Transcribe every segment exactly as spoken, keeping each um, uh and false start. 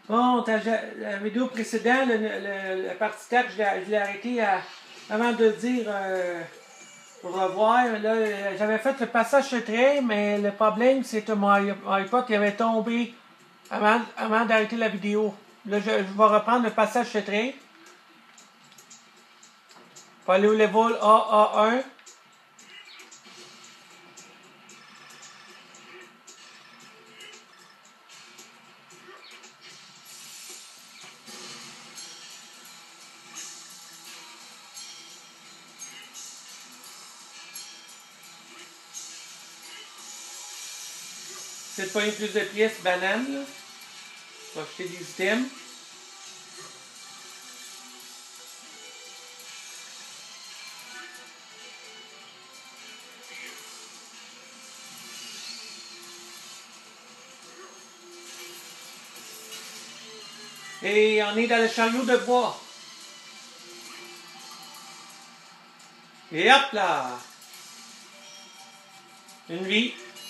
Bon, t'as- la vidéo précédente, le, le- la partie quatre, je l'ai je l'ai arrêté à- avant de dire euh, au revoir. Là, euh, j'avais fait le passage secret, mais le problème, c'est que mon, i- mon iPod il avait tombé avant, avant d'arrêter la vidéo. Là, je, je vais reprendre le passage secret. Pour aller au level A A un. C'est pas une plus de pièces banane, là. Je vais acheter des items. Et on est dans le chariot de bois. Et hop là! Une vie.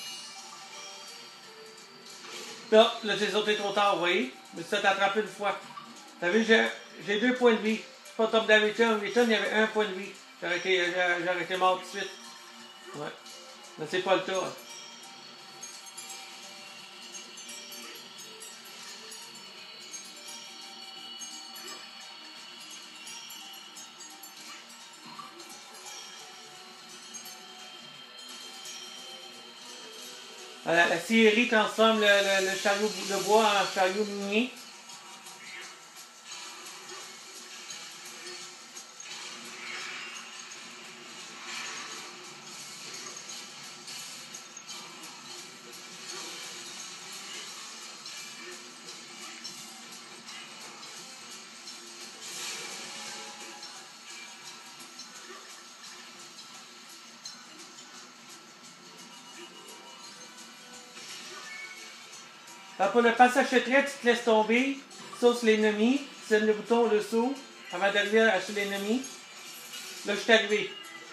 Là, là j'ai sauté trop tard, vous voyez? Je me suis fait attraper une fois. Vous savez, j'ai j'ai deux points de vie. C'est pas comme d'habitude. D'habitude, il y avait un point de vie. J'aurais été, j'aurais été mort tout de suite. Ouais. Mais c'est pas le cas. Voilà, la scierie transforme le, le, le chariot de bois en chariot minier. Alors pour le passage secret, tu te laisses tomber, sauf l'ennemi, c'est le bouton le saut, avant d'arriver sur l'ennemi. Là, je suis arrivé.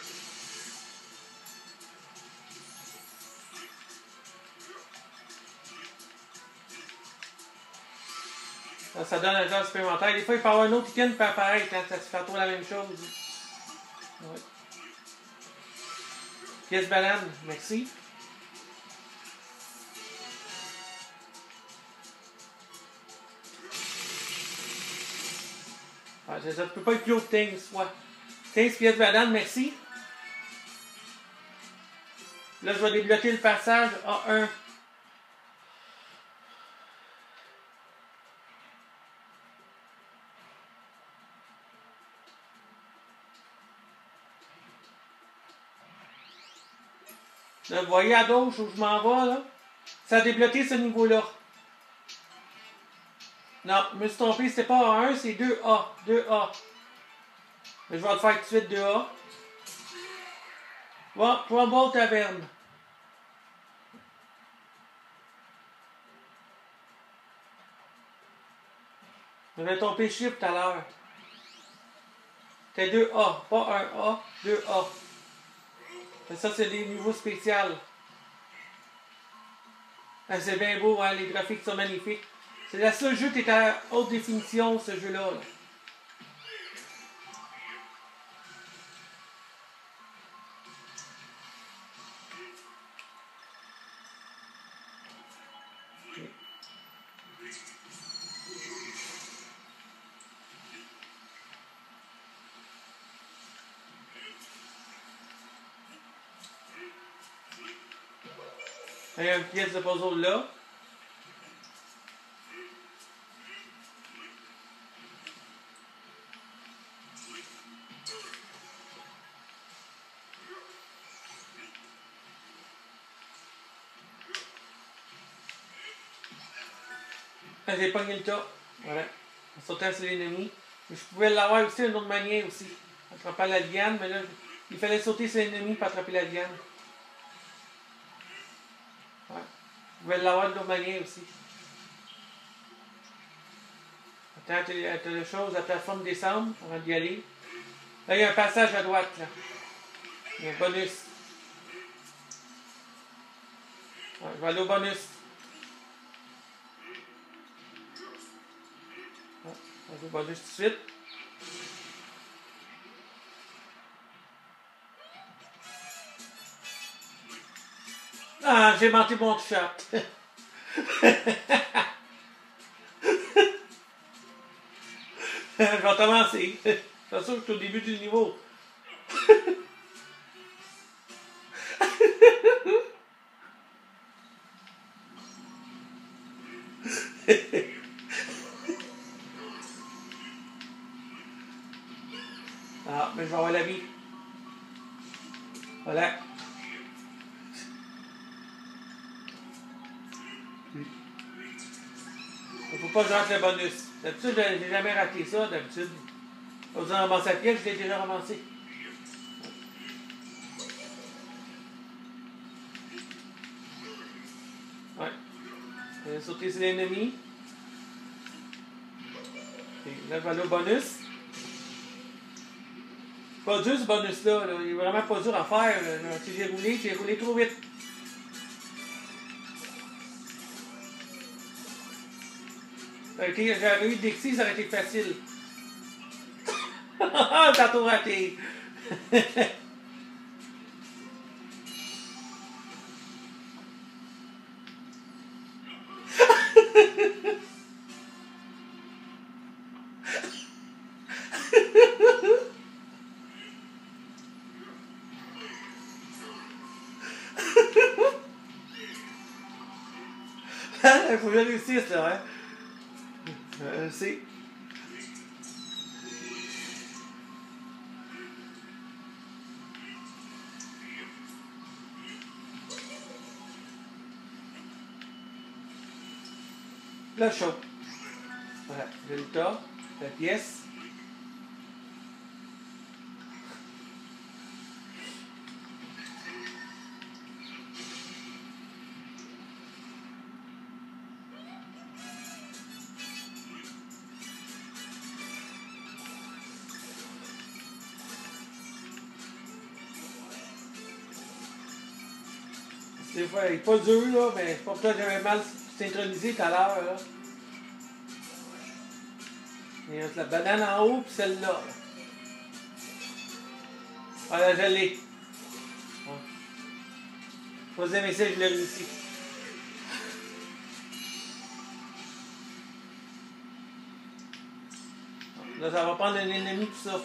Alors, ça donne un genre supplémentaire. Des fois, il peut y avoir un autre item qui peut apparaître, hein, ça se fait trop la même chose. Ouais. Pièce banane, merci. Ah, ça ne peut pas être plus haut que quinze fois. quinze pièces banane, merci. Là, je vais débloquer le passage A un. Là, vous voyez à gauche où je m'en vais, là? Ça a débloqué ce niveau-là. Non, je me suis trompé, c'était pas A un, c'est deux A. deux A. Mais je vais le faire tout de suite, deux A. Bon, Crumble Taverne. J'avais trompé le chiffre tout à l'heure. C'était deux A, pas un A, deux A. Mais ça, c'est des niveaux spéciaux. Ah, c'est bien beau, hein? Les graphiques sont magnifiques. C'est le seul jeu qui est à haute définition, ce jeu-là. Là. Il y a une pièce de puzzle là. Ah, j'ai pogné le tas. Voilà. En sautant sur l'ennemi. Mais je pouvais l'avoir aussi d'une autre manière aussi. Attrapant la liane, mais là, il fallait sauter sur l'ennemi pour attraper la liane. Ouais. Je pouvais l'avoir d'une autre manière aussi. Attends, t'as la chose, la plateforme descendre avant d'y aller. Là, il y a un passage à droite, là. Il y a un bonus. Ouais, je vais aller au bonus. Ah, on va bonus tout de suite. Ah, j'ai manqué mon t-shirt. Je vais commencer. C'est sûr que je suis au début du niveau. Ah, mais je vais avoir la vie. Voilà. Il ne faut pas que je rate le bonus. D'habitude, je n'ai jamais raté ça, d'habitude. Pas besoin de ramasser à pied, je l'ai déjà ramassé. Ouais. Je vais sauter sur l'ennemi. Là, je vais aller au bonus. Pas dur ce bonus-là. Là. Il est vraiment pas dur à faire. Là. Si j'ai roulé, j'ai roulé trop vite. J'aurais eu Dixie, ça aurait été facile. T'as tout raté. Il faut que je réussisse, là, hein. Euh, c'est. Le show. Voilà, résultat, la pièce. Des fois, il n'est pas dur, là, mais c'est pas peut-être que j'avais mal synchronisé tout à l'heure, là. Il y a la banane en haut, puis celle-là. Là. Voilà, je l'ai. Ouais. Troisième essai, je l'ai réussi. Là, ça va prendre un ennemi, tout ça.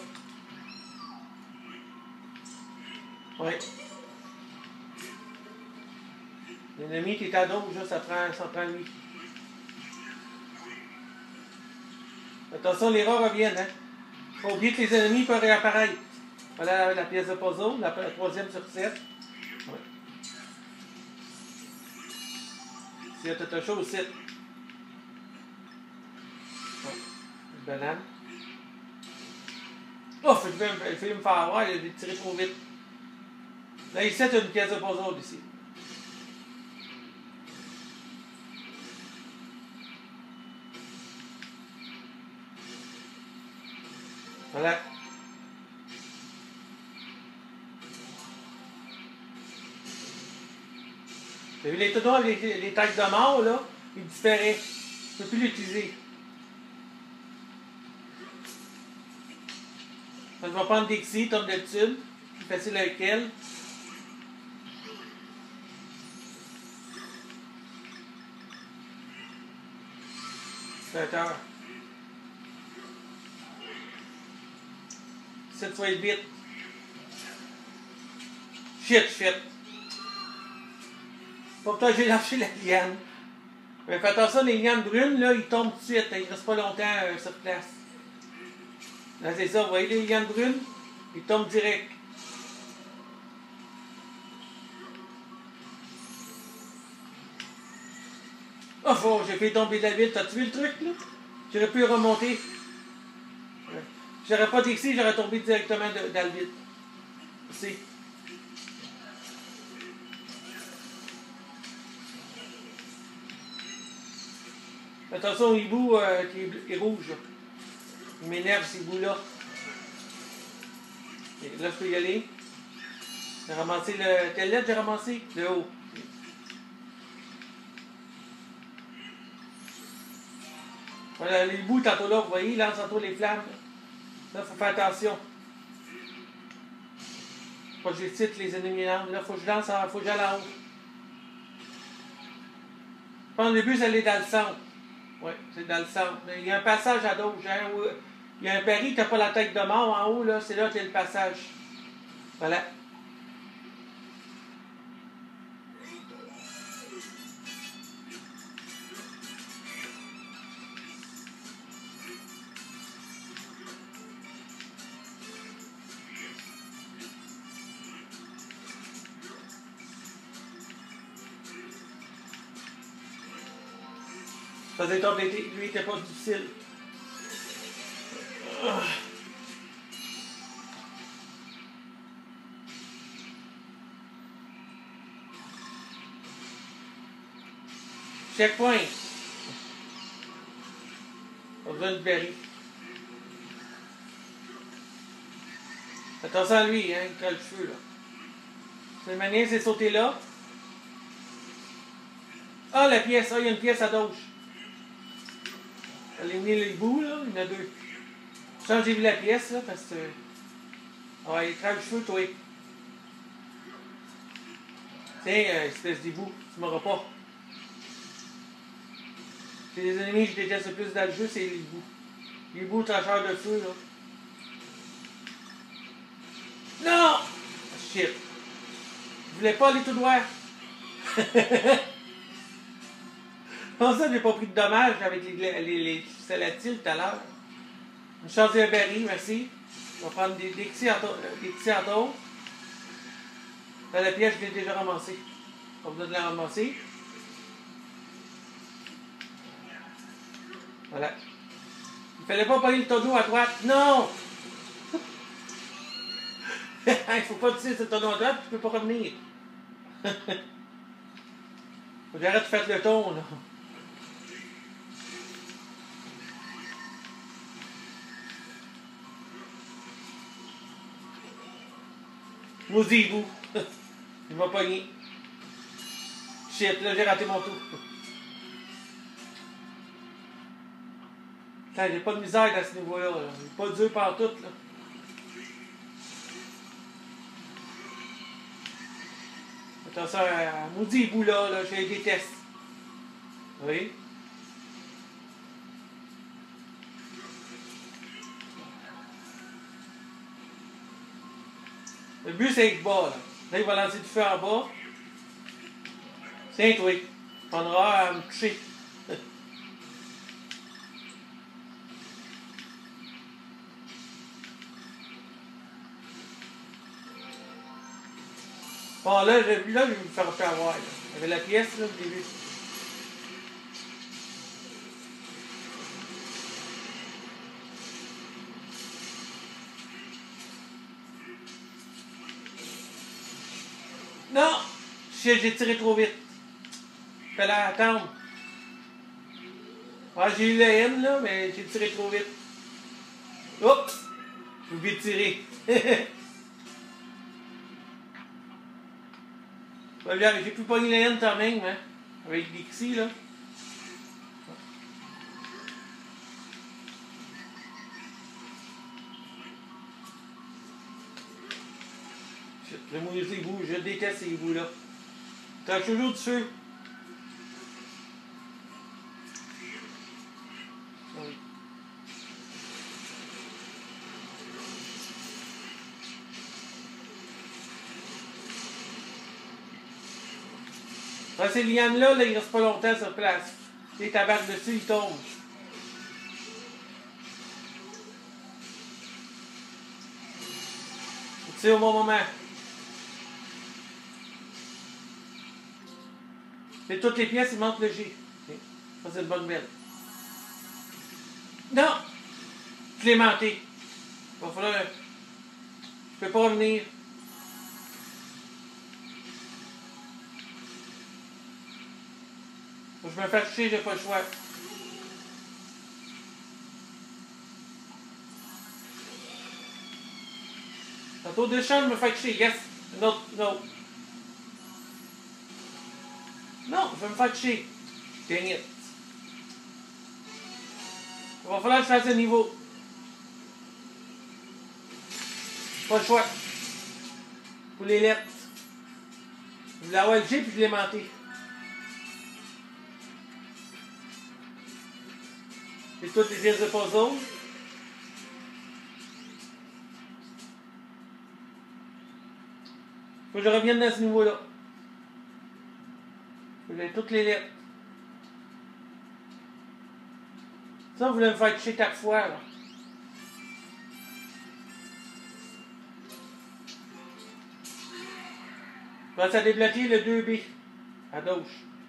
Oui. L'ennemi qui est à dos, juste, ça prend, ça prend lui. Attention, les rats reviennent, hein. Faut oublier que les ennemis peuvent réapparaître. Voilà la pièce de puzzle, la, la troisième sur sept. Ouais. S'il y a tout un chose, c'est. Ouais. Une banane. Oh, il fait me faire avoir, il a tiré trop vite. Là, ici, c'est une pièce de puzzle ici. Voilà. T'as vu les tonneaux avec les, les têtes de mort, là? Il disparaît. Tu ne peux plus l'utiliser. Je vais prendre Dixie, comme d'habitude. Plus facile avec elle. sept heures. sept fois vite. Shit, shit. Pourtant, j'ai lâché la liane. Mais fais attention, les lianes brunes, là, ils tombent tout de suite. Ils ne restent pas longtemps euh, sur place. Là, c'est ça. Vous voyez les lianes brunes? Ils tombent direct. Oh, oh j'ai fait tomber David. T'as-tu vu le truc, là? J'aurais pu remonter. J'aurais pas d'ici, j'aurais tombé directement de David. Ici. Attention au hibou euh, qui est, est rouge. Là. Il m'énerve ces bouts-là. Là, je peux y aller. J'ai ramassé le. Quelle lettre j'ai ramassé? Le haut. Voilà, les bouts, tantôt là, vous voyez, là, tantôt les flammes. Là, il faut faire attention. Faut que j'excite les ennemis là. Là, il faut que je lance, il faut que j'aille en haut. Je pense que le but, c'est d'aller dans le centre. Oui, c'est dans le centre. Mais il y a un passage à gauche. Hein, où il y a un pari, tu n'as pas la tête de mort en haut, là. C'est là qu'il y a le passage. Voilà. Ça faisait top, lui, il était pas difficile. Checkpoint. Pas besoin de berry. Attention à lui, hein, il crée le feu, là. C'est le manière, c'est sauter là. Ah, la pièce, ah, il y a une pièce à gauche. Éliminer les bouts, là, il y en a deux. Ça, j'ai vu la pièce, là, parce que... Ah, il crée le feu, toi. Tiens, euh, espèce d'hibou, tu m'auras pas. C'est les ennemis que je déteste le plus dans le jeu, c'est les hiboux. Les hiboux trancheurs de feu, là. Non! Shit. Je voulais pas aller tout droit. Pour ça, j'ai pas pris de dommages avec les, les, les, les salatiles tout à l'heure. Une chance d'un berry, merci. On va prendre des, des petits en taux. Dans la pièce, je l'ai déjà ramassé. Pas besoin de la ramasser. Voilà. Il fallait pas payer le tonneau à droite. Non! Il faut pas tirer ce tonneau à droite, tu peux pas revenir. Faut que j'arrête de faire le ton, là. Maudit vous. Il m'a pogné. Shit, là, j'ai raté mon tour. Putain, j'ai pas de misère dans ce niveau-là. Là. J'ai pas dur partout, là. Attention à maudit bout là, là, je les déteste. Oui. Le but, c'est être bas, là. Là, il va lancer du feu en bas. Tiens, toi. Tu prendras à me toucher. Bon, là, je, là, je vais me faire faire avoir. Là. Il y avait la pièce, là, au début. Non! J'ai tiré trop vite. Il fallait attendre. Ah, j'ai eu la haine, là, mais j'ai tiré trop vite. Oups! J'ai oublié de tirer. J'ai pu pogner la haine quand même, hein, avec Dixie, là. Le mot des ébouts, je déteste ces ébouts-là. T'as toujours du feu. Oui. Ah, ces lianes-là, là, ils restent pas longtemps sur place. Les tabacs dessus, ils tombent. C'est au bon moment. C'est toutes les pièces, il manque le G. Ça, c'est une bonne belle. Non! Je l'ai manqué. Il va falloir... Je peux pas revenir. Faut que je me fasse chier, j'ai pas le choix. Tantôt deux champs, je me fais chier. Yes! Une autre, une autre. Non, je vais me faire chier. Dang it. Il va falloir que je fasse le niveau. Pas le choix. Pour les lettres. Je voulais avoir le G puis je l'ai menté. C'est toutes les pièces de puzzle. Faut que je revienne dans ce niveau-là. Vous avez toutes les lettres. Ça, vous voulez me faire toucher quatre fois, là. Je vais débloquer le deux B. À gauche.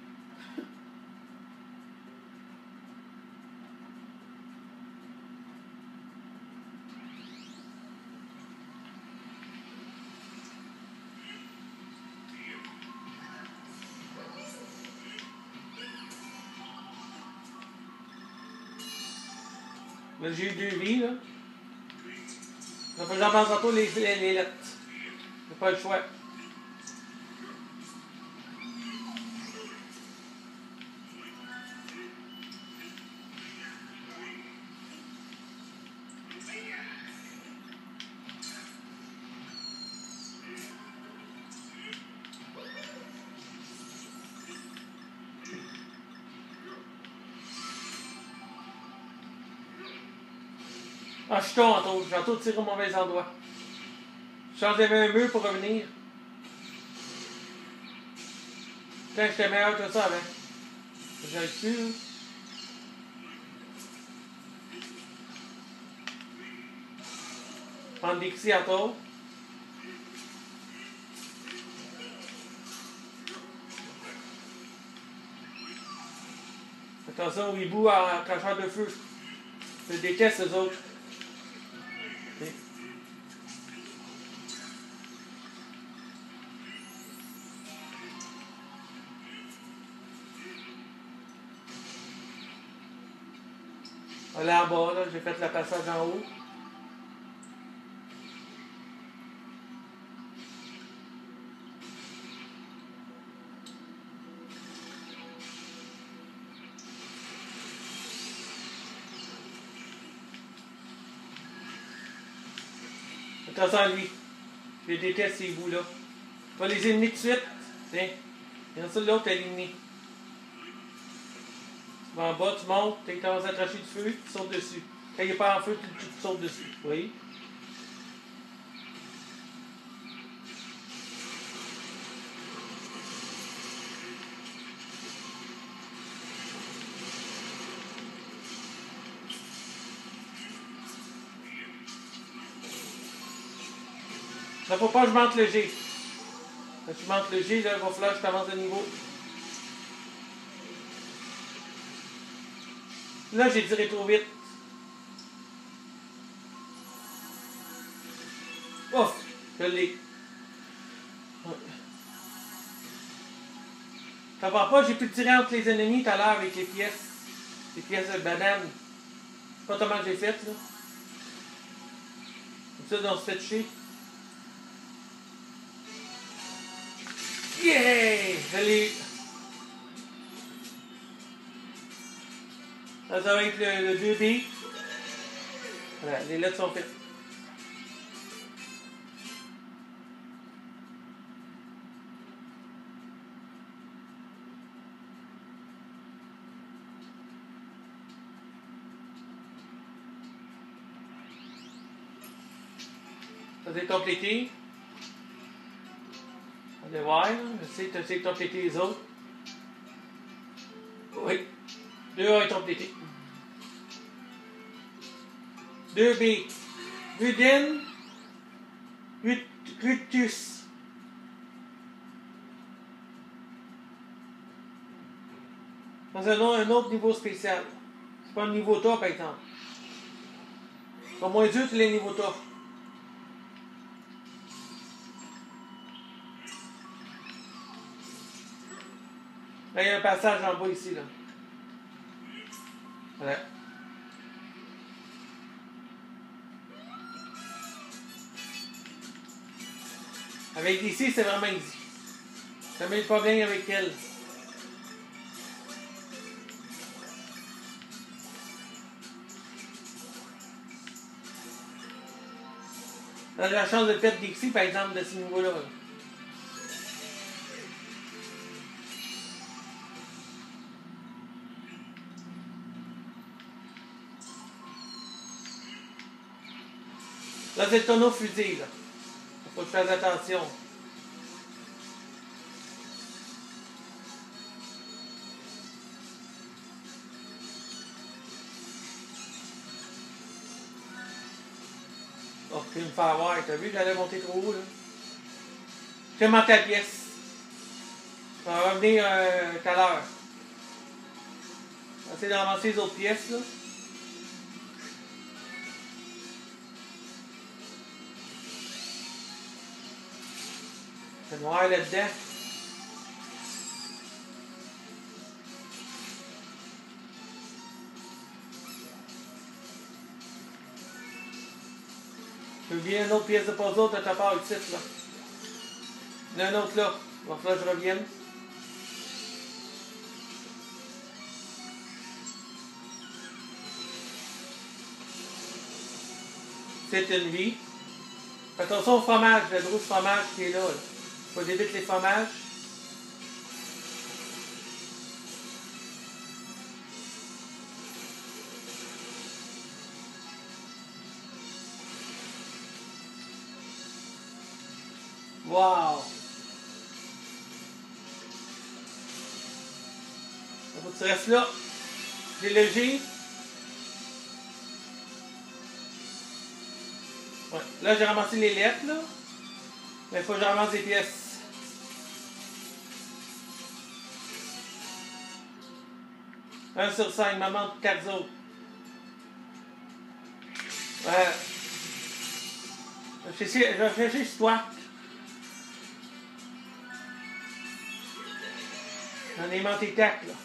Là, j'ai eu deux vies, là. Il faut que j'en pense tantôt les, les, les lettres. J'ai pas le choix. Ah, je suis en taux. J'ai en taux tiré au mauvais endroit. Je changeais un mur pour revenir. Putain, j'étais meilleur que ça avant. J'ai su, hein. Prendre des petits à taux. Attention aux hiboux à cracheur de feu. Je déteste eux autres. Okay. Là en bas, là, j'ai fait le passage en haut. Attention à lui. Je déteste ces bouts-là. Tu vas les éliminer tout de suite. Tiens. Il y en a ça de l'autre à éliminer. Tu vas en bas, tu montes, tu commences à tracher du feu, tu sautes dessus. Quand il n'est pas en feu, tu, tu, tu sautes dessus. Oui. Il ne faut pas que je monte le G. Quand je monte le G, là, il va falloir que je t'avance de niveau. Là, j'ai tiré trop vite. Ouf! Je l'ai. Ça va pas, j'ai pu tirer entre les ennemis tout à l'heure avec les pièces. Les pièces de banane. Je sais pas comment j'ai fait, là. Comme ça, on se fait toucher. Yeah! Je l'ai eu. Ça, ça va être le, le deux B. Voilà, les lettres sont faites. Ça c'est complété. On va voir, je sais que tu as complété les autres. Oui. deux A est complété. deux B. Rudin. Rutus. Dans un, un autre niveau spécial. C'est pas un niveau top, par exemple. C'est pas moins dur que les niveaux top. Là, il y a un passage en bas ici, là. Voilà. Avec ici, c'est vraiment easy. Ça ne met pas bien avec elle. Là, j'ai la chance de perdre Dixie, par exemple, de ce niveau-là. Là. Là, c'est le tonneau fusil, là. Faut que je fasse attention. Oh, tu me fais avoir. T'as vu, j'allais monter trop haut, là. J'ai monté la pièce. Ça va revenir euh, tout à l'heure. On va essayer de ramasser les autres pièces, là. C'est noir là-dedans. J'ai oublié une autre pièce de puzzle de ta part ici, là. Il y en a un autre là. Il va falloir que je revienne. C'est une vie. Fais attention au fromage, le gros fromage qui est là. là. Faut que j'évite les fromages. Wow! Faut que tu restes là. C'est léger. Ouais. Là, j'ai ramassé les lettres, là. Mais il faut que je ramasse des pièces. Un sur cinq, il m'en manque quatre autres. Ouais. Je vais chercher Stuart. J'en ai monté quatre, là.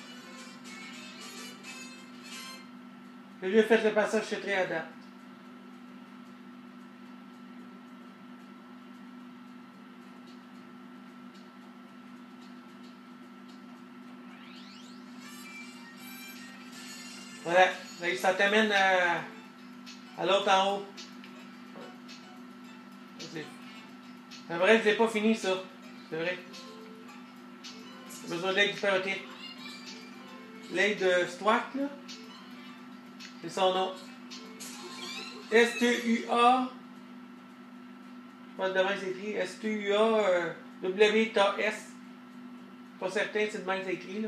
J'ai juste fait le passage chez très à date. Voilà. Là, ça t'amène à, à l'autre en haut. C'est vrai, je l'ai pas fini, ça. C'est vrai. J'ai besoin d'aide du perroquet. L'aide de Stuart, là. C'est son nom. S T U A. Je pense que demain c'est écrit. S T U A W T S. Pas certain, c'est demain que c'est écrit, là.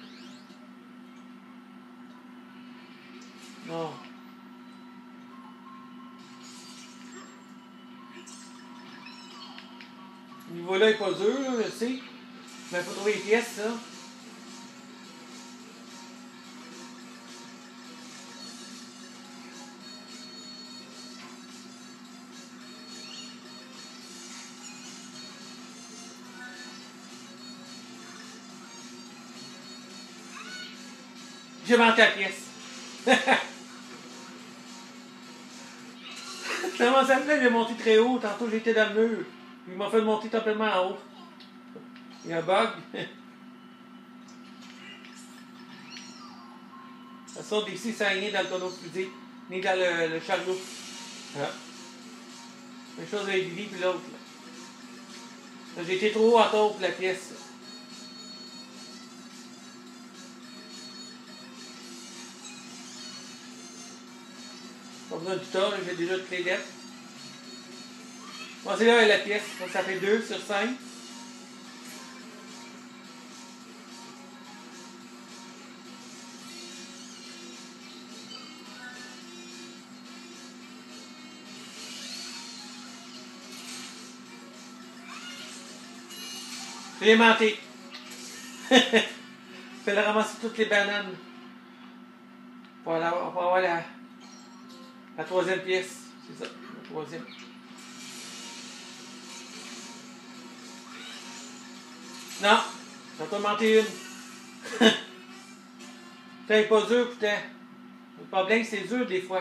Non. Ce niveau-là est pas dur, là, je sais. Mais il faut trouver les pièces, ça. J'ai manqué la pièce. Comment ça me fait? J'ai monté très haut. Tantôt, j'étais dans le mur. Il m'a fait monter complètement en haut. Il y a un bug. Ça sort d'ici, ça n'est ni dans le tonneau fusil, ni dans le, le chariot. Ah. Une chose avec lui, puis l'autre. J'ai été trop haut en taux pour la pièce. Pas besoin du tas, j'ai déjà toutes les lettres. Bon, c'est là la pièce. Donc, ça fait deux sur cinq. J'ai menté. Je vais ramasser toutes les bananes. Pour avoir, pour avoir la, la troisième pièce. C'est ça, la troisième. Non, j'en ai pas menté une. C'est pas dur, putain. Le problème, c'est dur des fois.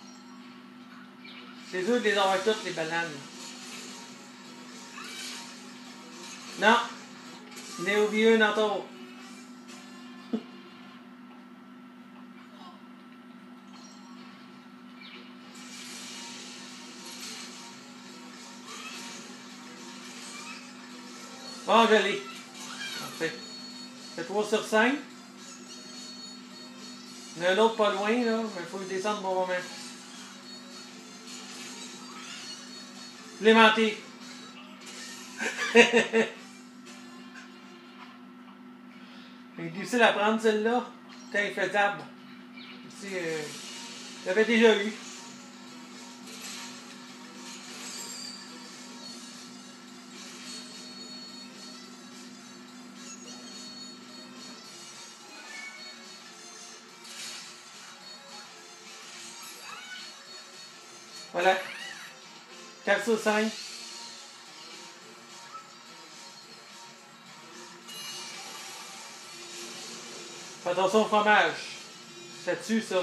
C'est dur de les avoir toutes, les bananes. Non. Il n'est oublié une encore. Bon, je l'ai. Parfait. C'est trois sur cinq. Il y en a un autre pas loin, là, mais il faut descendre bon moment. Supplémenté. Il est difficile à prendre celle-là. C'est infaisable. Ici, euh, je l'avais déjà eu. Voilà. quatre sur cinq. Fais attention au fromage. Ça tue, ça.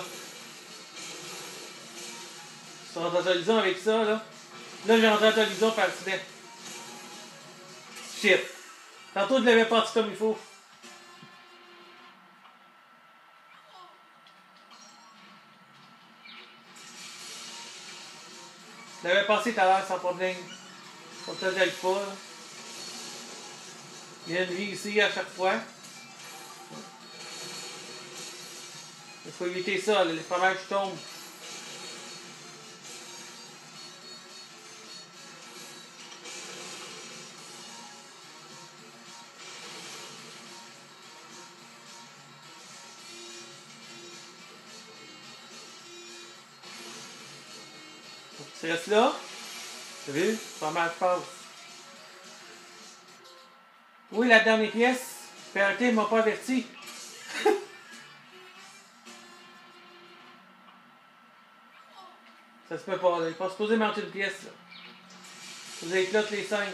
Je suis rentré à l'horizon avec ça, là. Là, j'ai rentré à l'horizon par accident. Shit. Tantôt, je l'avais parti comme il faut. Je l'avais passé tout à l'heure sans problème. Comme ça, j'aille pas, là. Il y a une vie ici à chaque fois. Il faut éviter ça, là, les fromages tombent. Faut que tu restes là. Tu as vu? Le fromage passe. Oui, la dernière pièce. P R T ne m'a pas averti. Ça se peut pas, là. Il n'est pas supposé monter une pièce, là. Vous éclatent les cinq.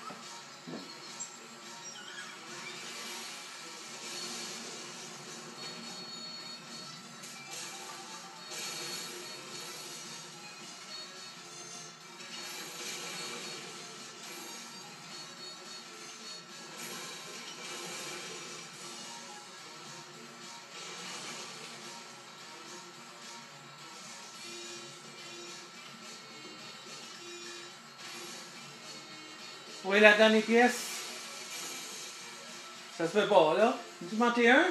Oui, la dernière pièce. Ça se peut pas, là. Tu monté un?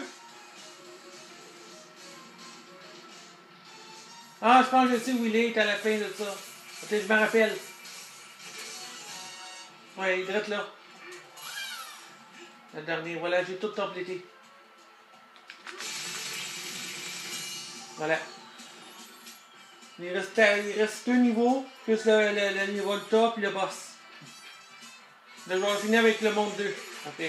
Ah, je pense que je sais où il est à la fin de ça. Ok, je me rappelle. Ouais, il est là. La dernière. Voilà, j'ai tout complété. Voilà. Il reste, il reste deux niveaux, plus le, le, le niveau le top et le boss. Là, je vais finir avec le monde deux. Ok.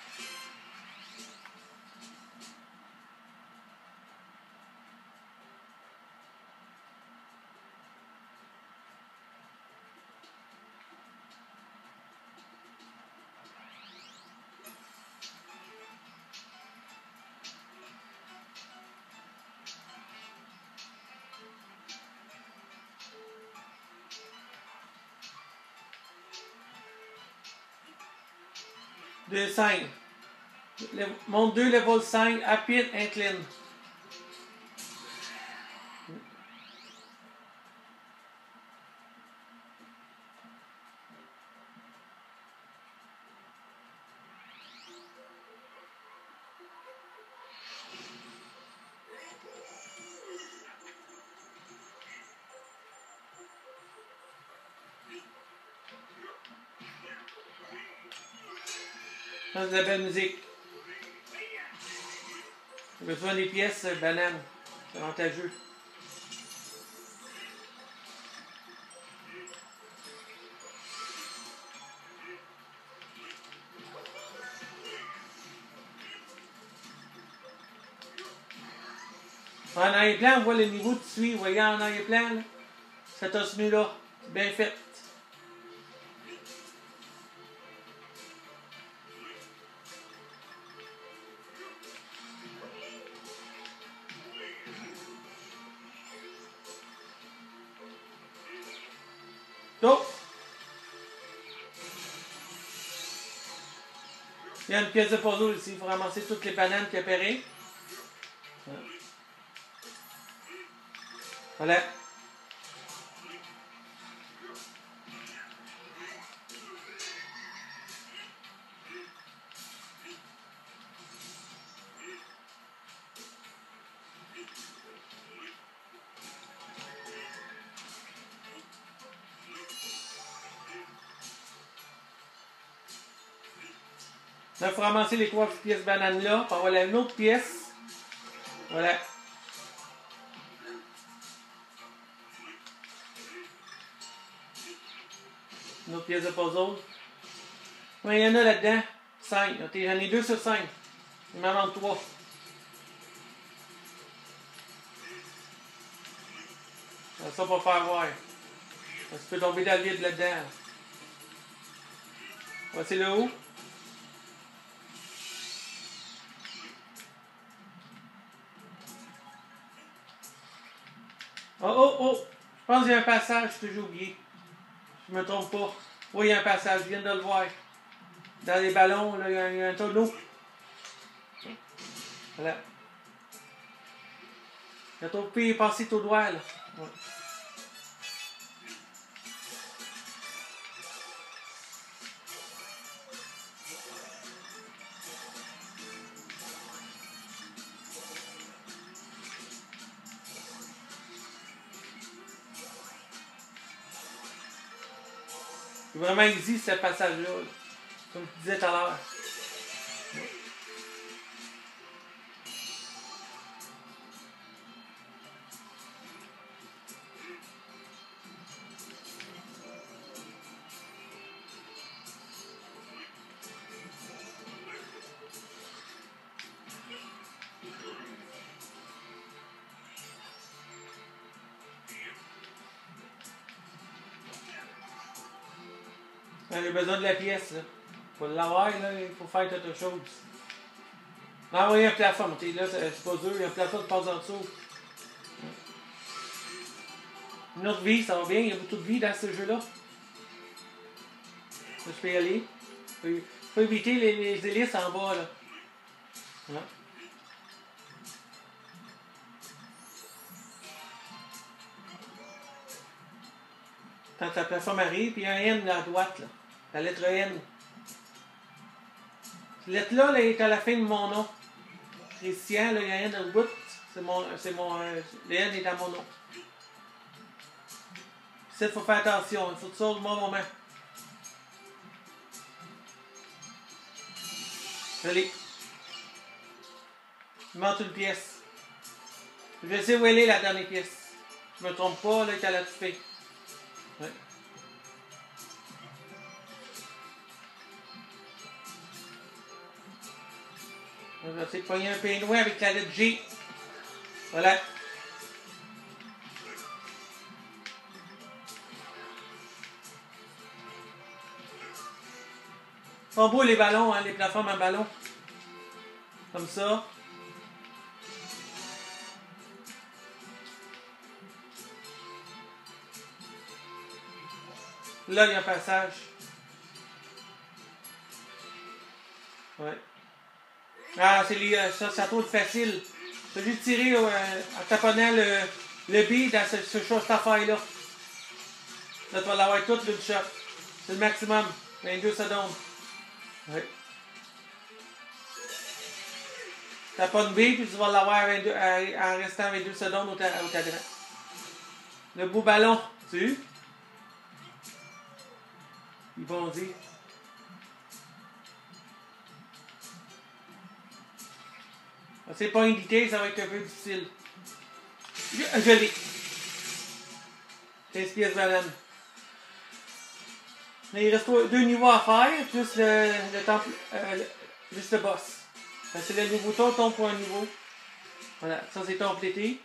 deux cinq. Le monde deux, level cinq, rapide, incline. Ça, c'est de la belle musique. J'ai besoin des pièces euh, bananes. C'est avantageux. En arrière-plan, on voit le niveau de suie. Vous voyez en arrière-plan, là? Cet osnu-là. C'est bien fait. Donc, il y a une pièce de puzzle ici. Il faut ramasser toutes les bananes qui apparaissent. Voilà. Là, il faut ramasser les trois pièces bananes là, pour avoir une autre pièce. Voilà. Une autre pièce de puzzle. Ouais, il y en a là-dedans. cinq. J'en ai deux sur cinq. Il m'en manque trois. Ça pour faire voir. Ça peut tomber dans le vide là-dedans. Voici le haut. Oh, oh, oh! Je pense qu'il y a un passage que j'ai oublié. Je me trompe pas. Oui, il y a un passage, je viens de le voir. Dans les ballons, là, il y a, il y a un tonneau. Voilà. Il y a trop de pays passé tout droit, là. Ouais. C'est vraiment easy ce passage-là, là. Comme tu disais tout à l'heure. J'ai besoin de la pièce, là. Pour l'avoir, là, il faut faire quelque chose. Non, oui, il y a un plafond. Là, c'est pas dur, il y a un plafond qui passe en dessous. Une autre vie, ça va bien, il y a beaucoup de vie dans ce jeu-là. Je peux y aller. Il faut éviter les, les hélices en bas, là. Hein? Quand la plateforme arrive, puis il y a un N à droite, là. La lettre N. Cette lettre-là, là, est à la fin de mon nom. Christian, là, il y a un N au bout. C'est mon. C'est mon. Euh, le N est à mon nom. Il faut faire attention, il faut que ça au bon moment. Allez. Il manque une pièce. Je sais où elle est, la dernière pièce. Je me trompe pas, là, il est à la tuer. Ouais. On va essayer de pogner un pingouin avec la lettre G. Voilà. Ils sont beaux les ballons, hein, les plateformes en ballon. Comme ça. Là, il y a un passage. Ouais. Ah, c'est les, ça, ça trouve facile. Tu as juste tiré euh, en taponnant le, le B dans ce, ce cette affaire-là. Là, tu vas l'avoir toute d'une shot. C'est le maximum. vingt-deux secondes. Ouais. Taponne B, puis tu vas l'avoir en restant vingt-deux secondes au, au cadran. Le beau ballon, tu sais? Ils vont dire. C'est pas indiqué, ça va être un peu difficile. Je, je l'ai. quinze pièces banane. Mais il reste deux niveaux à faire, plus le, le temple, euh, le, juste le boss. C'est le nouveau tour, tombe pour un niveau. Voilà, ça c'est complété.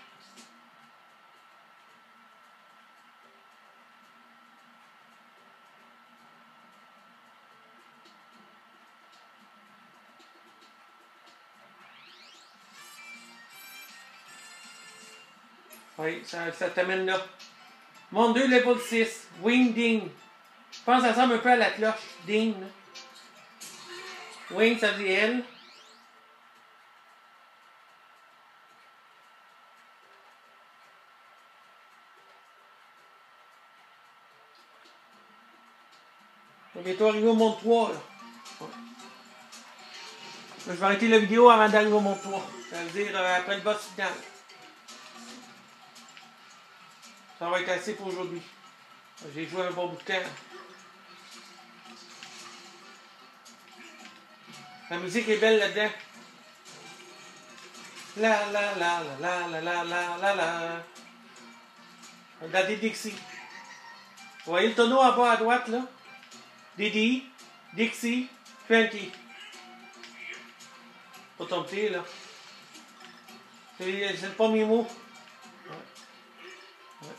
Oui, ça, ça t'amène là. Monde deux, level six. Wing ding. Je pense que ça ressemble un peu à la cloche. Ding. Là. Wing, ça dit elle. On va bientôt arriver au monde trois. Là. Ouais. Je vais arrêter la vidéo avant d'arriver au monde trois. Ça veut dire euh, après le boss final. Ça va être assez pour aujourd'hui. J'ai joué un bon bout de temps. La musique est belle là-dedans. La la la la la la la la la. Daddy Dixie. Vous voyez le tonneau en bas à droite, là? Didi, Dixie, Twenty. Pas ton pied, là. C'est le premier mot. Ouais. Ouais.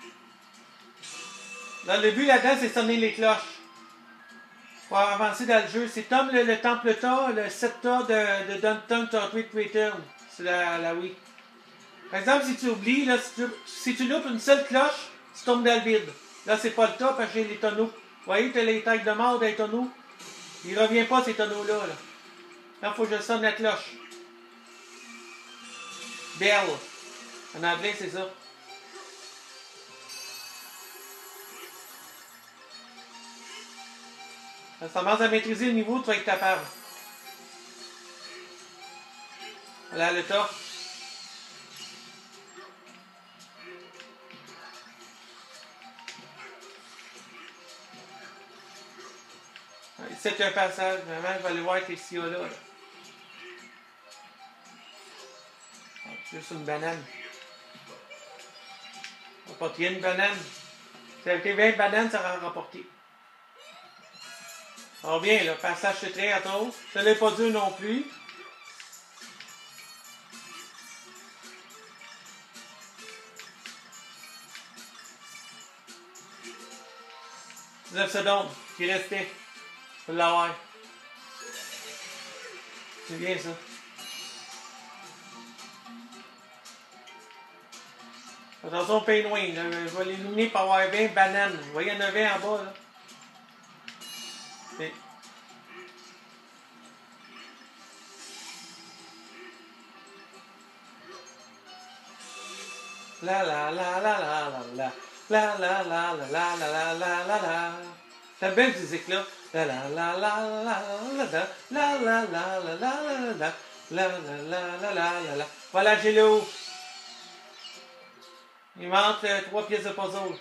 Là, le but là-dedans, c'est sonner les cloches. Pour avancer dans le jeu. C'est comme le, le Temple Ta, le sept Ta de, de Downton Tortwick Return. C'est la, la Wii. Par exemple, si tu oublies, là, si tu, si tu loupes une seule cloche, tu tombes dans le vide. Là, c'est pas le tas parce que j'ai les tonneaux. Vous voyez, tu as les têtes de mort dans les tonneaux. Il revient pas, ces tonneaux-là. Là, là il faut que je sonne la cloche. Bell. En anglais, c'est ça. Ça commence à maîtriser le niveau, tu vas être capable. Voilà le tas. C'est un passage, vraiment, je vais aller voir avec les C I A là. là. Juste une banane. On va pas tirer une banane. Si avec les vingt bananes, ça va rapporter. On revient, là, passage secret à tour. Ça n'est pas dur non plus. dix-neuf secondes qui restait. Faut l'avoir. C'est bien ça. Attention au pingouin, là. Je vais l'éliminer pour avoir vingt bananes. Vous voyez, il y en a vingt en bas, là. Et... La la la la la la la. La la la la la la la la la la. C'est une belle musique là. La la la la la la la la la la la la la la la la la la la. Voilà, j'ai le haut. Il manque euh, trois pièces de puzzle.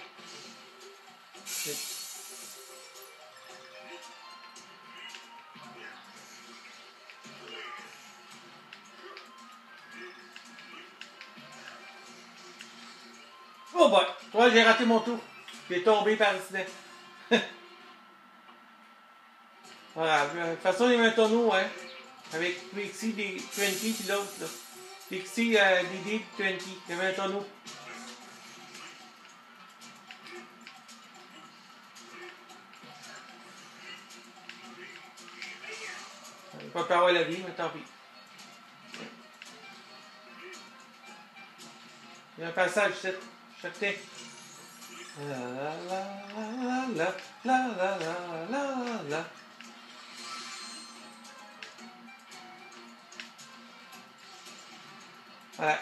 Oh boy! Toi, j'ai raté mon tour. J'ai tombé par accident. Voilà. De toute façon, il y avait un tonneau, hein. Avec Pixie, des Twenty, puis l'autre, là. Pixie, euh, Didi, Twenty. Il y avait un tonneau. Je vais pas avoir la vie, mais tant pis. Il y a un passage, c'est. Chacun. La la la la la la la la la. Voilà.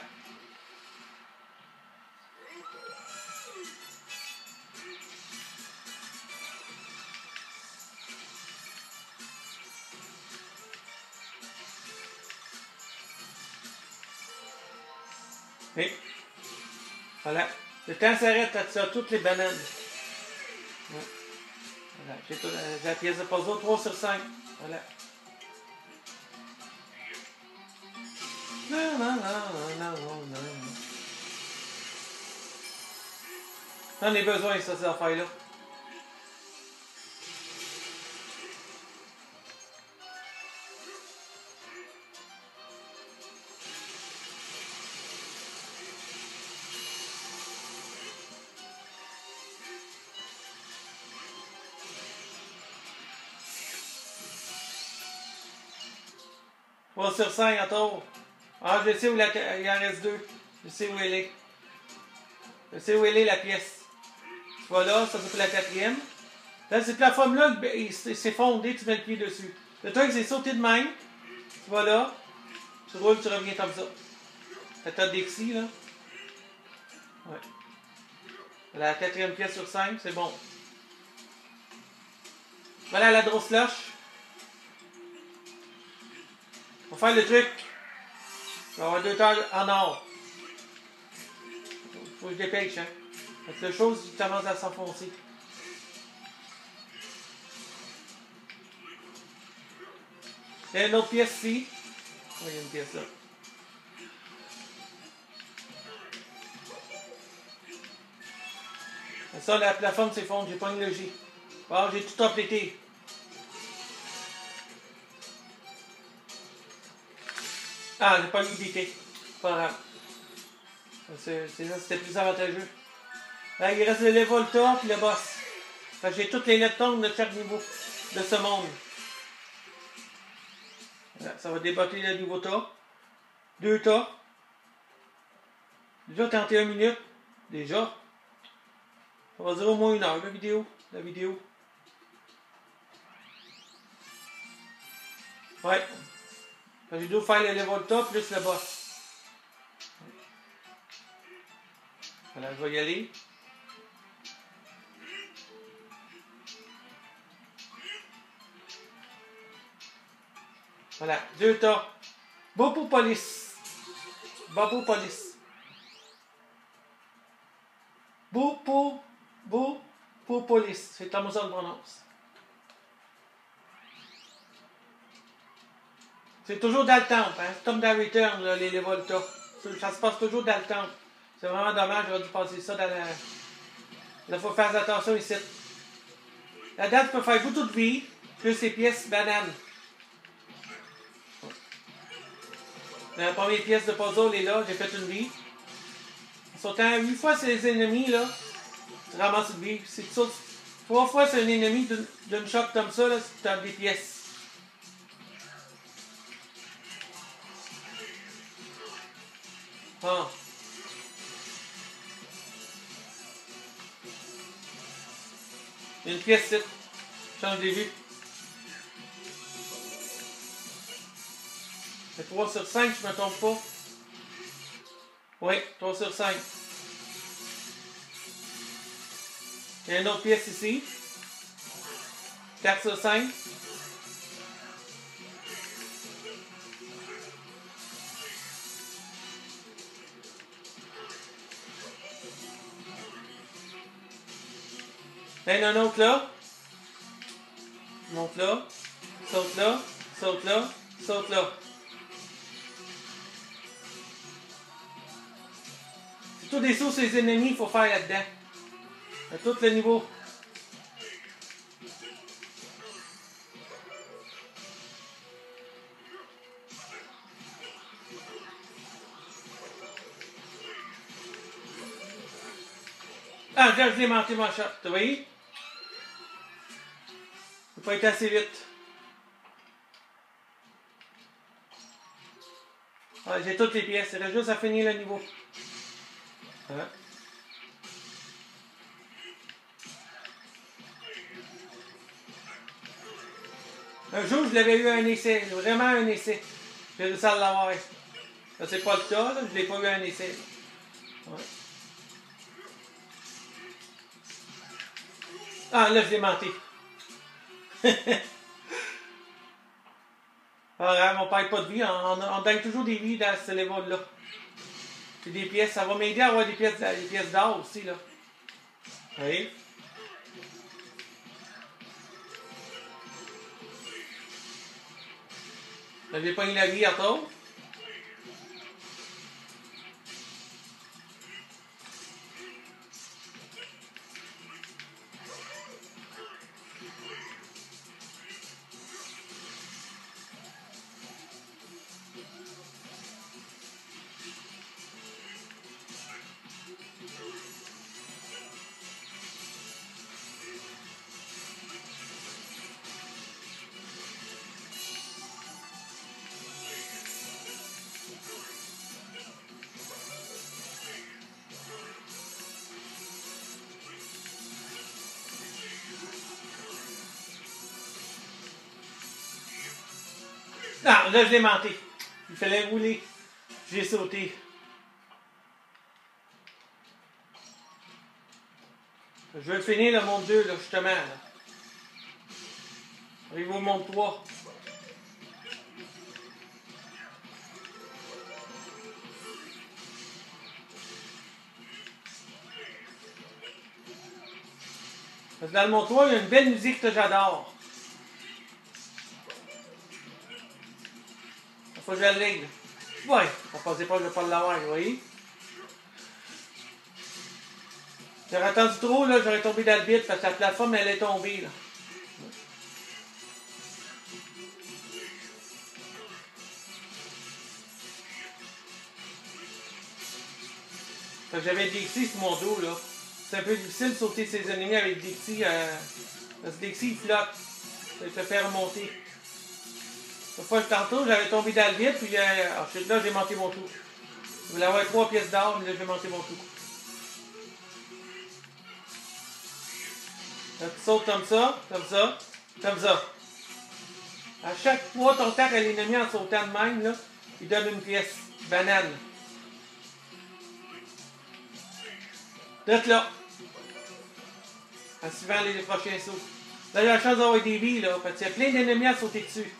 Et voilà. Le temps s'arrête à ça, toutes les bananes. Ouais. Voilà. J'ai tout, la pièce de puzzle trois sur cinq. Voilà. Non, non, non, non, non, non. J'en ai besoin, ça, ces affaires-là. trois sur cinq en tour. Ah, je sais où la, il en reste deux. Je sais où elle est. Je sais où elle est, la pièce. Tu vois là, ça c'est pour la quatrième. Là, cette plateforme-là, il s'est fondé, tu mets le pied dessus. Le truc, c'est sauter de même. Tu vas là. Tu roules, tu reviens comme ça. La tête Dixie, là. Ouais. La quatrième pièce sur cinq, c'est bon. Voilà la grosse cloche. On va faire le truc. On va avoir deux tables en or. Faut que je dépêche, hein. Parce que la chose commence à s'enfoncer. Il y a une autre pièce ici. Oui, il y a une pièce là. Et ça, la plateforme s'effondre, j'ai pas une logique. Bon, j'ai tout complété. Ah, j'ai pas eu d'idée. Pas grave. C'était plus avantageux. Là, il reste le Levolta puis le boss. Fait que j'ai toutes les leptones de chaque niveau de ce monde. Là, ça va débotter le nouveau tas. Deux tas. Déjà trente et une minutes. Déjà. Ça va durer au moins une heure, la vidéo. La vidéo. Ouais. J'ai dû faire le Levolta plus le boss. Voilà, je vais y aller. Voilà, deux tas. Bopopolis. Bopopolis. Bopo. Bopopolis. C'est comme ça qu'on le prononce. C'est toujours dans le temple, hein? C'est comme dans Return, là, les Levolta. Ça se passe toujours dans le temple. C'est vraiment dommage, j'aurais dû passer ça dans la... Là, il faut faire attention ici. La date peut faire beaucoup de vie, plus ces pièces bananes. La première pièce de puzzle est là, j'ai fait une vie. En sautant huit fois ces ennemis, là, tu ramasses une vie. C'est ça. Trois fois c'est un ennemi d'une shot comme ça, là, tu as des pièces. Ah. Une pièce, c'est. Change des vues. C'est trois sur cinq, je ne me trompe pas. Oui, trois sur cinq. Il y a une autre pièce ici. quatre sur cinq. Il y en a un autre là. Monte là. Saute là. Saute là. Saute là. C'est tous des sauts sur les ennemis qu'il faut faire là-dedans. À tout le niveau. Ah, déjà, je l'ai manqué ma shot. Tu vois? Il faut pas être assez vite. Ah, j'ai toutes les pièces. Il reste juste à finir le niveau. Hein? Un jour, je l'avais eu un essai. Vraiment un essai. J'ai réussi à l'avoir. Ça, c'est pas le cas. Là. Je l'ai pas eu un essai. Ouais. Ah, là, je l'ai menté. Ah, on ne perd pas de vie. On, on, on gagne toujours des vies dans ce level-là. C'est des pièces. Ça va m'aider à avoir des pièces, des pièces d'or aussi, là. Oui. Là, j'ai pogné la vie à toi. Non, là, je l'ai menté. Il fallait rouler. J'ai sauté. Je vais finir le monde deux, là, justement. Là. Arrive au monde trois. Parce que dans le monde trois, il y a une belle musique que j'adore. faut que je l'aille. Ouais, on pensait pas que je vais pas l'avoir, vous voyez? J'aurais attendu trop, là, j'aurais tombé dans le vide parce que la plateforme, elle est tombée, là. Fait que j'avais Dixie sur mon dos, là. C'est un peu difficile de sauter ses ennemis avec Dixie, euh, parce que Dixie, il flotte. Ça te fait remonter. Une fois que tantôt, j'avais tombé dans le vide, puis euh, ensuite, là, j'ai monté mon tour. Je voulais avoir trois pièces d'or, mais là, j'ai monté mon tour. Là, tu sautes comme ça, comme ça, comme ça. À chaque fois, ton tac à l'ennemi en sautant de même, là, il donne une pièce. Banane. D'être là. En suivant les prochains sauts. Là, j'ai la chance d'avoir des vies, là, parce qu'il y a plein d'ennemis à sauter dessus.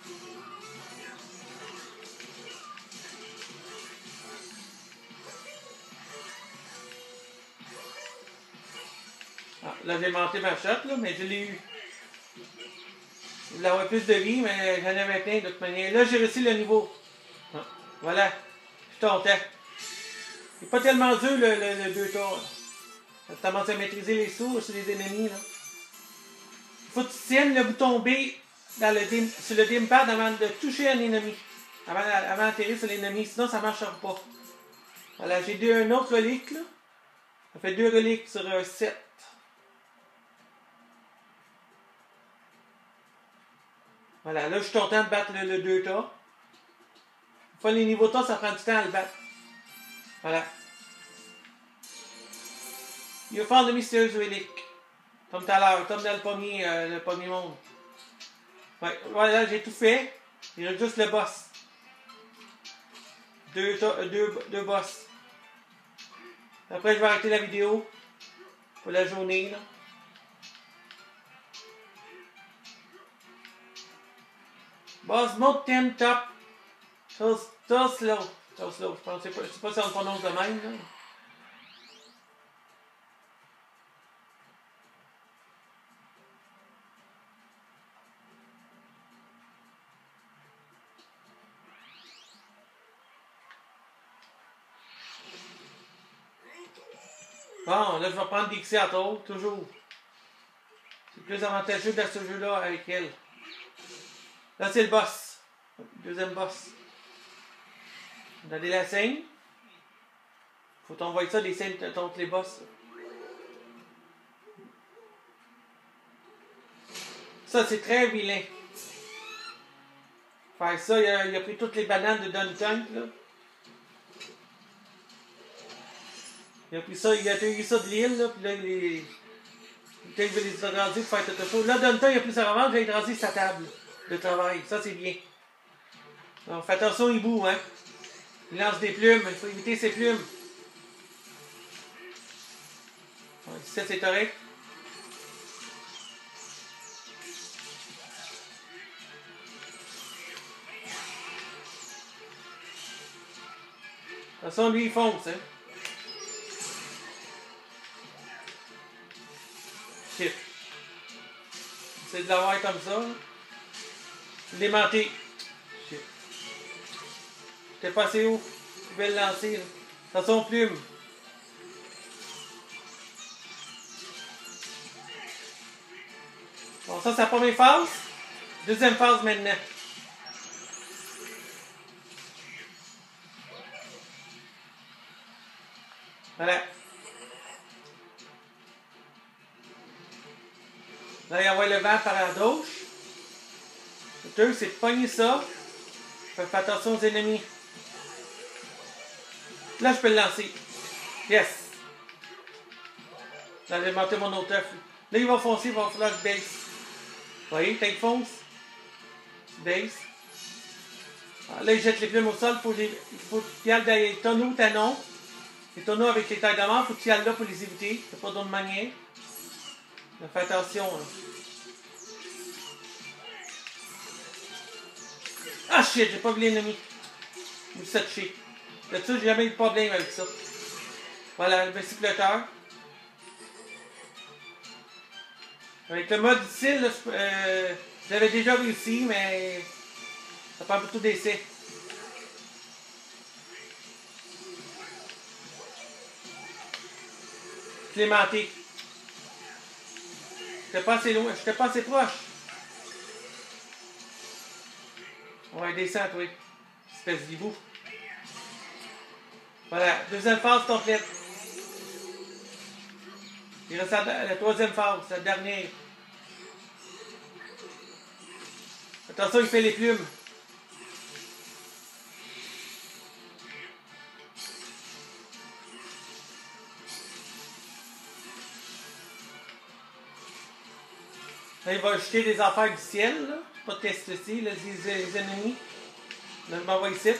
Ah, là, j'ai monté ma shot, là, mais je l'ai eu. Je voulais avoir plus de vie, mais j'en avais plein de toute manière. Là, j'ai réussi le niveau. Ah, voilà. Je suis content. Il n'est pas tellement dur, le, le, le deux tours. Tu commences à maîtriser les sauts sur les ennemis, là. Il faut que tu tiennes le bouton B dans le dim, sur le dimpad avant de toucher un ennemi. Avant, avant d'atterrir sur l'ennemi, sinon ça ne marchera pas. Voilà, j'ai deux, un autre relique, là. Ça fait deux reliques sur un sept. Voilà, là je suis content de battre le, le deux tas. Une fois les niveaux tas, ça prend du temps à le battre. Voilà. Il va faire de mystérieuses reliques. Comme tout à l'heure, comme dans le premier, euh, le premier monde. Ouais, voilà, j'ai tout fait. Il reste juste le boss. Deux, deux, deux boss. Après, je vais arrêter la vidéo pour la journée, là. Boss Mountain Top. So slow. So slow. Je ne sais pas, pas si on le prononce de même, là. Bon, là, je vais prendre Dixie à tour, toujours. C'est plus avantageux dans ce jeu-là avec elle. Là, c'est le boss. Deuxième boss. On a des la scène. Faut t'envoyer ça, des scènes contre les boss. Ça, c'est très vilain. Faire ça, il a, il a pris toutes les bananes de Duncan, là. Il a pris ça, il a cueilli ça de l'île, là, puis là, il est... Peut-être qu'il veut les agrandir pour faire quelque chose. Là, Duncan, il a pris sa revanche, il a agrandi sa table de travail. Ça, c'est bien. Donc, fais attention, il boue, hein. Il lance des plumes, il faut éviter ses plumes. Donc, ça, c'est correct. De toute façon, lui, il fonce, hein. Shit. C'est de l'avoir comme ça. Je l'ai menté. Shit. J'étais pas assez haut. Je pouvais le lancer, là. Dans son plume. Bon, ça, c'est la première phase. Deuxième phase maintenant. Voilà. Là, il envoie le vent par la gauche. Le truc, c'est de pogner ça. Faites attention aux ennemis. Là, je peux le lancer. Yes. Là, j'ai monté mon autre œuf. Là, il va foncer, il va falloir que je baisse. Vous voyez, quand il fonce, baisse. Alors, là, il jette les plumes au sol. Faut les, il faut qu'il y ait des tonneaux tanons. Les tonneaux avec les tailles de mort, il faut que tu y ailles là pour les éviter. C'est pas d'autre manière. Là, fais attention, là. Ah shit, j'ai pas vu l'ennemi. Je me suis touché. Là-dessus, j'ai jamais eu de problème avec ça. Voilà, le bicycleteur. Avec le mode difficile, là, euh, j'avais déjà réussi, mais ça prend beaucoup d'essais. Clémenté. J'étais pas assez loin, j'étais pas assez proche. Ouais, descends, toi. Espèce d'hibou. Voilà, deuxième phase complète. Il reste la, la troisième phase, la dernière. Attention, il fait les plumes. Là, il va jeter des affaires du ciel, là. Pas de test ici, là, les, les ennemis. Là, je m'en vais ici.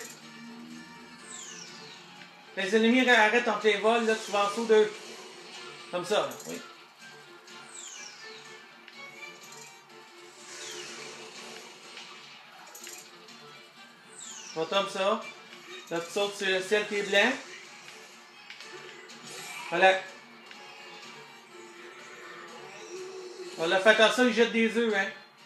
Les ennemis arrêtent entre les vols, là, tu vas en dessous d'eux. Comme ça, là, oui. Tu vas comme ça. Là, tu sautes sur le ciel qui est blanc. Voilà. Voilà, fais attention, il jette des œufs, hein.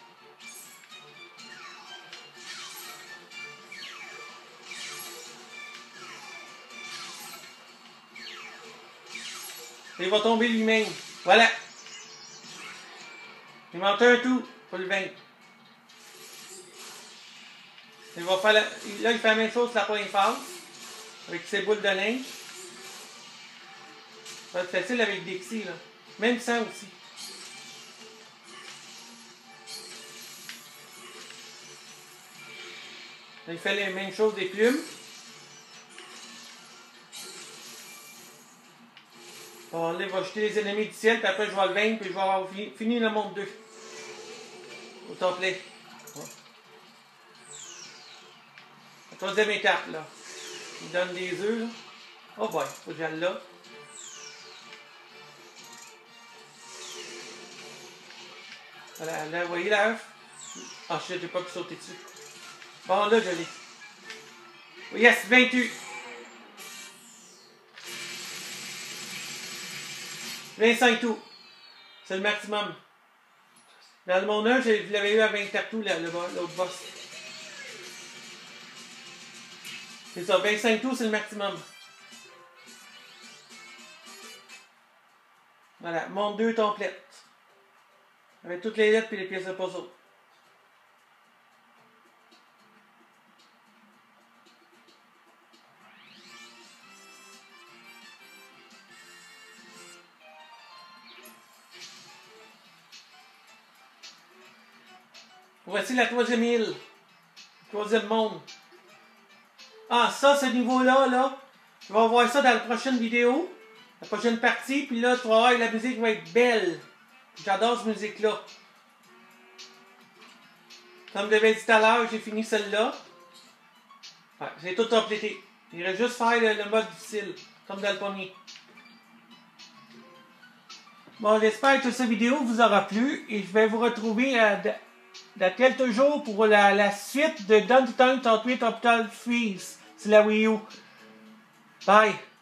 Il va tomber lui-même. Voilà. Il manque un tout pour le vaincre. Il va faire la... Là, il fait la même chose que la première phase. Avec ses boules de linge. Ça va être facile avec Dixie, là. Même sans aussi. Là, il fait les mêmes choses des plumes. Bon, là, il va jeter les ennemis du ciel, puis après, je vais le vaincre, puis je vais avoir fini, fini le monde deux. Au complet. Ouais. La troisième étape, là. Il donne des œufs, là. Oh boy, faut que j'aille là. Voilà, là, vous voyez l'œuf? Ah, shit, j'ai pas pu sauter dessus. Bon, là, je l'ai. Yes, vingt-huit. vingt-cinq tours. C'est le maximum. Dans le monde un, je l'avais eu à vingt-quatre tours, l'autre boss. C'est ça, vingt-cinq tours, c'est le maximum. Voilà, monde deux complète. Avec toutes les lettres et les pièces de puzzle. Voici la troisième île. Le troisième monde. Ah, ça, ce niveau-là, là, tu vas voir ça dans la prochaine vidéo. La prochaine partie. Puis là, tu vas voir, la musique va être belle. J'adore cette musique-là. Comme je l'avais dit tout à l'heure, j'ai fini celle-là. Ouais, j'ai tout complété. Il reste juste faire le, le mode difficile. Comme dans le premier. Bon, j'espère que cette vidéo vous aura plu. Et je vais vous retrouver à... dans quelques jours pour la, la suite de Donkey Kong trente-huit Tropical Freeze. C'est la Wii U. Bye!